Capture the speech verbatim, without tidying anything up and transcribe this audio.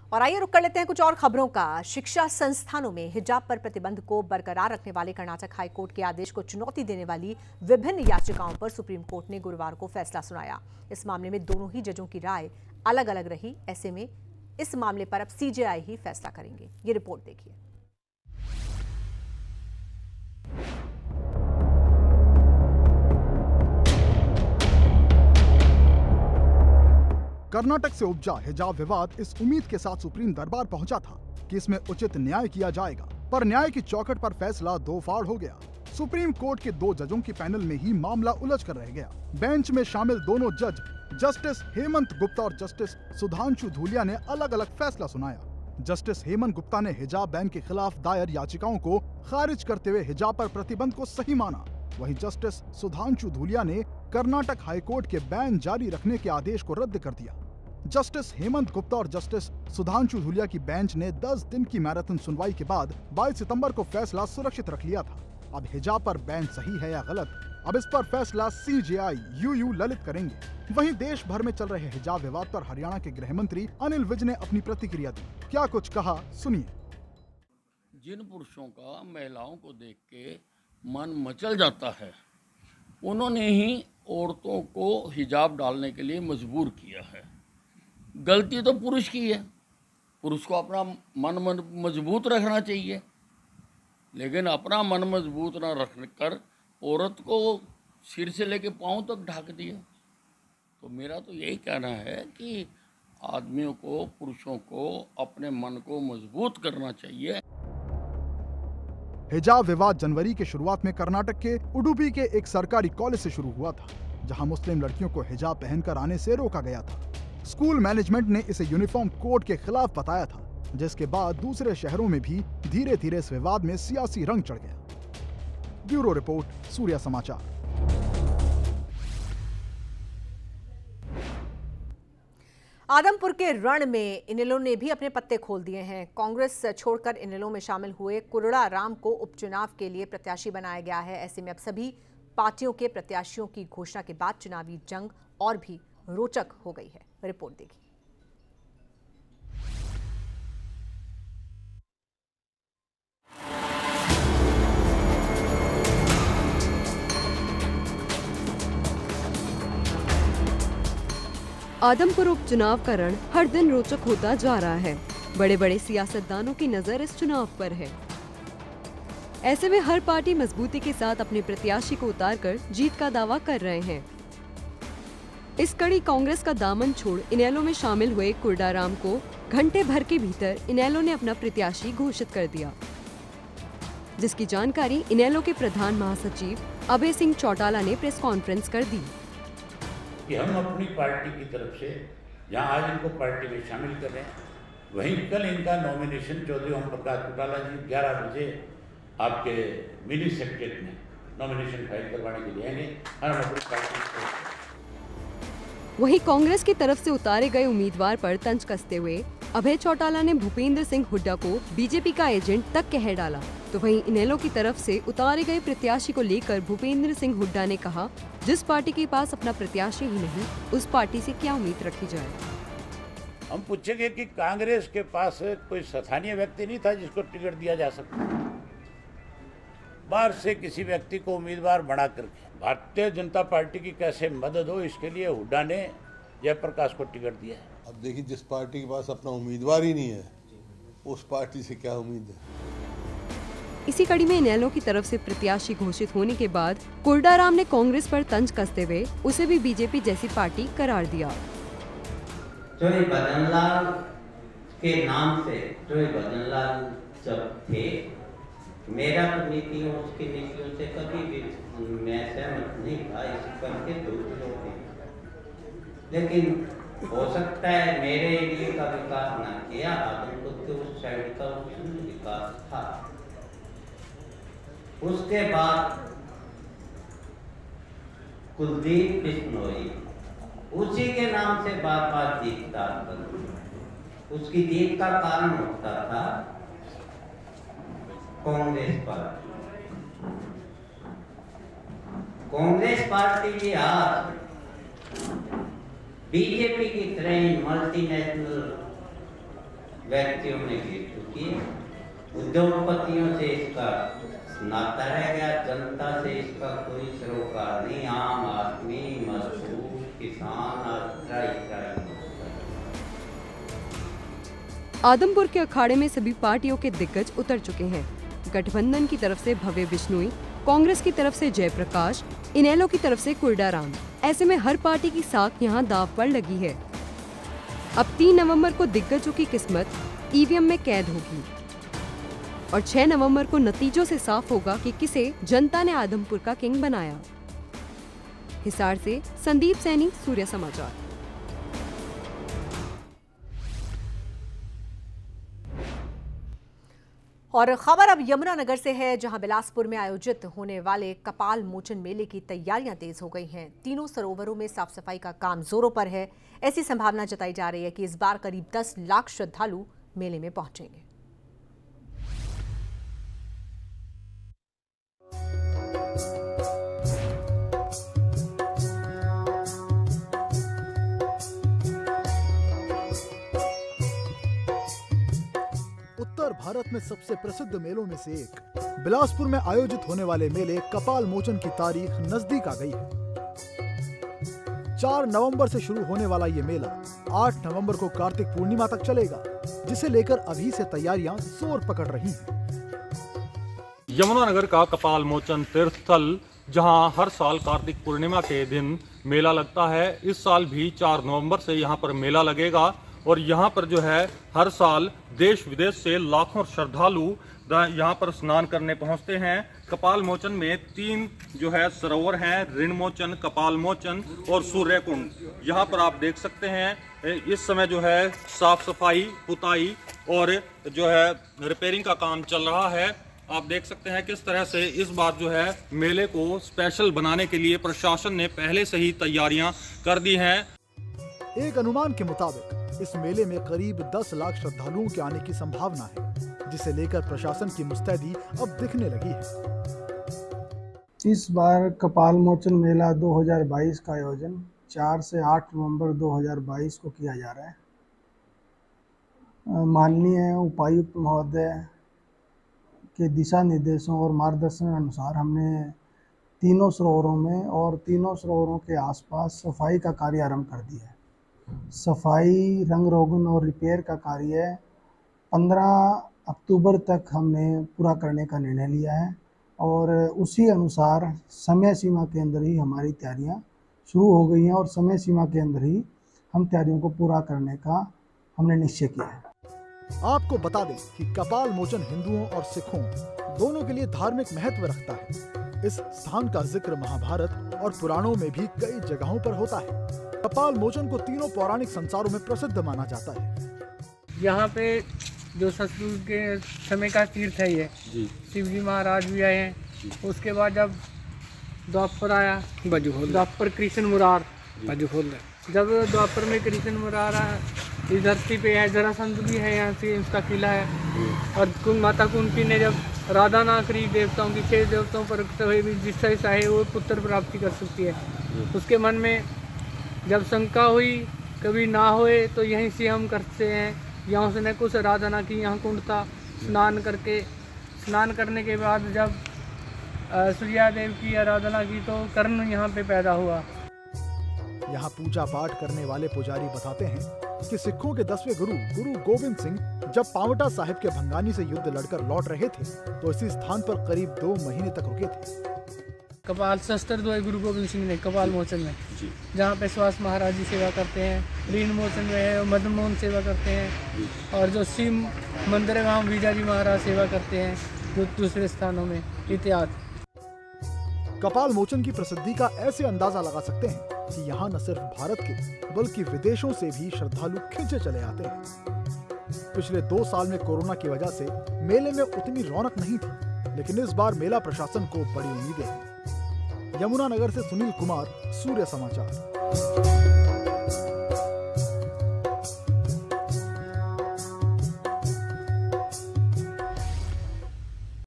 और आइए रुक कर लेते हैं कुछ और खबरों का। शिक्षा संस्थानों में हिजाब पर प्रतिबंध को बरकरार रखने वाले कर्नाटक हाईकोर्ट के आदेश को चुनौती देने वाली विभिन्न याचिकाओं पर सुप्रीम कोर्ट ने गुरुवार को फैसला सुनाया। इस मामले में दोनों ही जजों की राय अलग अलग रही। ऐसे में इस मामले पर अब सीजेआई ही फैसला करेंगे। ये रिपोर्ट देखिए। कर्नाटक से उपजा हिजाब विवाद इस उम्मीद के साथ सुप्रीम दरबार पहुंचा था कि इसमें उचित न्याय किया जाएगा, पर न्याय की चौखट पर फैसला दो फाड़ हो गया। सुप्रीम कोर्ट के दो जजों की पैनल में ही मामला उलझ कर रह गया। बेंच में शामिल दोनों जज जस्टिस हेमंत गुप्ता और जस्टिस सुधांशु धूलिया ने अलग अलग फैसला सुनाया। जस्टिस हेमंत गुप्ता ने हिजाब बैन के खिलाफ दायर याचिकाओं को खारिज करते हुए हिजाब पर प्रतिबंध को सही माना। वहीं जस्टिस सुधांशु धूलिया ने कर्नाटक हाईकोर्ट के बैन जारी रखने के आदेश को रद्द कर दिया। जस्टिस हेमंत गुप्ता और जस्टिस सुधांशु धूलिया की बेंच ने दस दिन की मैराथन सुनवाई के बाद बाईस सितंबर को फैसला सुरक्षित रख लिया था। अब हिजाब पर बैन सही है या गलत, अब इस पर फैसला सीजेआई यूयू ललित करेंगे। वहीं देश भर में चल रहे हिजाब विवाद पर हरियाणा के गृह मंत्री अनिल विज ने अपनी प्रतिक्रिया दी। क्या कुछ कहा, सुनिए। जिन पुरुषों का महिलाओं को देख के मन मचल जाता है, उन्होंने ही औरतों को हिजाब डालने के लिए मजबूर किया है। गलती तो पुरुष की है। पुरुष को अपना मन मन मजबूत रखना चाहिए, लेकिन अपना मन मजबूत ना रख कर औरत को सिर से लेके पाँव तक ढक दिया। तो मेरा तो यही कहना है कि आदमियों को, पुरुषों को अपने मन को मजबूत करना चाहिए। हिजाब विवाद जनवरी के शुरुआत में कर्नाटक के उडुपी के एक सरकारी कॉलेज से शुरू हुआ था, जहां मुस्लिम लड़कियों को हिजाब पहनकर आने से रोका गया था। स्कूल मैनेजमेंट ने इसे यूनिफॉर्म कोड के खिलाफ बताया था, जिसके बाद दूसरे शहरों में भी धीरे धीरे इस विवाद में सियासी रंग चढ़ गया। ब्यूरो रिपोर्ट, सूर्या समाचार। आदमपुर के रण में इनेलो ने भी अपने पत्ते खोल दिए हैं। कांग्रेस छोड़कर इनेलो में शामिल हुए कुरड़ा राम को उपचुनाव के लिए प्रत्याशी बनाया गया है। ऐसे में अब सभी पार्टियों के प्रत्याशियों की घोषणा के बाद चुनावी जंग और भी रोचक हो गई है। रिपोर्ट देखिए। आदमपुर उपचुनाव का रण हर दिन रोचक होता जा रहा है। बड़े बड़े सियासतदानों की नजर इस चुनाव पर है। ऐसे में हर पार्टी मजबूती के साथ अपने प्रत्याशी को उतारकर जीत का दावा कर रहे हैं। इस कड़ी कांग्रेस का दामन छोड़ इनेलो में शामिल हुए कुरड़ा राम को घंटे भर के भीतर इनेलो ने अपना प्रत्याशी घोषित कर दिया, जिसकी जानकारी इनेलो के प्रधान महासचिव अभय सिंह चौटाला ने प्रेस कॉन्फ्रेंस कर दी कि हम अपनी पार्टी की तरफ से जहां आज इनको पार्टी में शामिल कर रहे हैं, वहीं कल इनका नॉमिनेशन चौधरी ओम प्रकाश चौटाला जी ग्यारह बजे आपके मिनी सेक्रेटरीट में नॉमिनेशन फाइल करवाने के लिए आएंगे और हम अपनी पार्टी को। वहीं कांग्रेस की तरफ से उतारे गए उम्मीदवार पर तंज कसते हुए अभय चौटाला ने भूपेंद्र सिंह हुड्डा को बीजेपी का एजेंट तक कह डाला। तो वहीं इनेलो की तरफ से उतारे गए प्रत्याशी को लेकर भूपेंद्र सिंह हुड्डा ने कहा, जिस पार्टी के पास अपना प्रत्याशी ही नहीं, उस पार्टी से क्या उम्मीद रखी जाए। हम पूछेंगे कि कांग्रेस के पास कोई स्थानीय व्यक्ति नहीं था जिसको टिकट दिया जा सकता, बाहर से किसी व्यक्ति को उम्मीदवार बना करके भारतीय जनता पार्टी की कैसे मदद हो, इसके लिए हुड्डा ने जयप्रकाश को टिकट दिया है। अब देखिए, जिस पार्टी के पास अपना उम्मीदवार ही नहीं है, उस पार्टी से क्या उम्मीद है। इसी कड़ी में इनेलो की तरफ से प्रत्याशी घोषित होने के बाद कुरड़ा राम ने कांग्रेस पर तंज कसते हुए उसे भी बीजेपी जैसी पार्टी करार दिया। जोई भजनलाल के नाम से जोई भजनलाल जब थे, मेरा तो नीतियों उसकी नीतियों से कभी भी मैं सहमत नहीं था, इस करके दूसरों के, लेकिन हो सकता है मेरे एरिया का विकास ना किया, आदमपुर के उस साइड का उसमें विकास था। उसके बाद कुलदीप बिश्नोई उसी के naam से बार बार जीतता था। उसकी जीत का कारण होता था कांग्रेस पार्टी। कांग्रेस पार्टी भी आज बीजेपी की तरह मल्टीनेशनल व्यक्तियों में गिर चुकी है। उद्योगपतियों से इसका नाता रह गया, जनता से इसका कोई सरोकार नहीं। आम आदमी, मजदूर, किसान आदमपुर के अखाड़े में सभी पार्टियों के दिग्गज उतर चुके हैं। गठबंधन की तरफ से भव्य बिश्नोई, कांग्रेस की तरफ से जयप्रकाश, इनेलो की तरफ से कुलडाराम। ऐसे में हर पार्टी की साख यहाँ दांव पर लगी है। अब तीन नवंबर को दिग्गजों की किस्मत ईवीएम में कैद होगी और छह नवंबर को नतीजों से साफ होगा कि किसे जनता ने आदमपुर का किंग बनाया। हिसार से संदीप सैनी, सूर्य समाचार। और खबर अब यमुनानगर से है, जहां बिलासपुर में आयोजित होने वाले कपाल मोचन मेले की तैयारियां तेज हो गई हैं। तीनों सरोवरों में साफ सफाई का काम जोरों पर है। ऐसी संभावना जताई जा रही है कि इस बार करीब दस लाख श्रद्धालु मेले में पहुंचेंगे। उत्तर भारत में सबसे प्रसिद्ध मेलों में से एक बिलासपुर में आयोजित होने वाले मेले कपाल मोचन की तारीख नजदीक आ गई है। चार नवंबर से शुरू होने वाला ये मेला आठ नवंबर को कार्तिक पूर्णिमा तक चलेगा, जिसे लेकर अभी से तैयारियां जोर पकड़ रही हैं। यमुनानगर का कपाल मोचन तीर्थ स्थल, जहां हर साल कार्तिक पूर्णिमा के दिन मेला लगता है, इस साल भी चार नवंबर से यहां पर मेला लगेगा। और यहाँ पर जो है हर साल देश विदेश से लाखों श्रद्धालु यहाँ पर स्नान करने पहुँचते हैं। कपाल मोचन में तीन जो है सरोवर हैं, ऋण मोचन, कपाल मोचन और सूर्य कुंड। यहाँ पर आप देख सकते हैं इस समय जो है साफ सफाई, पुताई और जो है रिपेयरिंग का काम चल रहा है। आप देख सकते हैं किस तरह से इस बार जो है मेले को स्पेशल बनाने के लिए प्रशासन ने पहले से ही तैयारियां कर दी हैं। एक अनुमान के मुताबिक इस मेले में करीब दस लाख श्रद्धालुओं के आने की संभावना है, जिसे लेकर प्रशासन की मुस्तैदी अब दिखने लगी है। इस बार कपाल मोचन मेला दो हज़ार बाईस का आयोजन चार से आठ नवंबर दो हज़ार बाईस को किया जा रहा है। माननीय उपायुक्त महोदय के दिशा निर्देशों और मार्गदर्शन अनुसार हमने तीनों सरोवरों में और तीनों सरोवरों के आसपास सफाई का कार्य आरंभ कर दिया है। सफाई, रंग रोगन और रिपेयर का कार्य पंद्रह अक्टूबर तक हमने पूरा करने का निर्णय लिया है और उसी अनुसार समय सीमा के अंदर ही हमारी तैयारियां शुरू हो गई हैं और समय सीमा के अंदर ही हम तैयारियों को पूरा करने का हमने निश्चय किया है। आपको बता दें कि कपाल मोचन हिंदुओं और सिखों दोनों के लिए धार्मिक महत्व रखता है। इस स्थान का जिक्र महाभारत और पुराणों में भी कई जगहों पर होता है। कपाल मोचन को तीनों पौराणिक संसारों में प्रसिद्ध माना जाता है। यहाँ पे जो सतयुग के समय का तीर्थ है ये, शिवजी महाराज भी आए हैं। उसके बाद जब द्वापर आया, द्वापर कृष्ण मुरार बाजू खोल रहे। जब द्वापर में कृष्ण मुरार इस धरती पे है, जरासंध भी है, यहाँ से उसका किला है। और कुंद माता कुंती ने जब राधा नाकरी देवताओं की छह देवताओं पर जिससे चाहे वो पुत्र प्राप्ति कर सकती है। उसके मन में जब शंका हुई कभी ना होए तो यहीं से हम करते हैं। यहाँ से न कुछ आराधना की, यहाँ कुंड था, स्नान करके स्नान करने के बाद जब सूर्यादेव की आराधना की तो कर्ण यहाँ पे पैदा हुआ। यहाँ पूजा पाठ करने वाले पुजारी बताते हैं कि सिखों के दसवें गुरु गुरु गोविंद सिंह जब पावटा साहिब के भंगानी से युद्ध लड़कर लौट रहे थे तो इसी स्थान पर करीब दो महीने तक रुके थे। कपाल शस्त्र दो गुरु गोविंद सिंह ने कपाल मोचन में, जहाँ पे सुहास महाराज जी सेवा करते हैं। ऋण मोचन में है, मदन मोहन सेवा करते हैं। और जो शिव मंदिर है वहाँ विजाजी महाराज सेवा करते हैं, जो दूसरे स्थानों में इत्यादि। कपाल मोचन की प्रसिद्धि का ऐसे अंदाजा लगा सकते हैं कि यहाँ न सिर्फ भारत के बल्कि विदेशों से भी श्रद्धालु खिंचे चले आते हैं। पिछले दो साल में कोरोना की वजह से मेले में उतनी रौनक नहीं थी, लेकिन इस बार मेला प्रशासन को बड़ी उम्मीदें हैं। यमुनानगर से सुनील कुमार, सूर्य समाचार।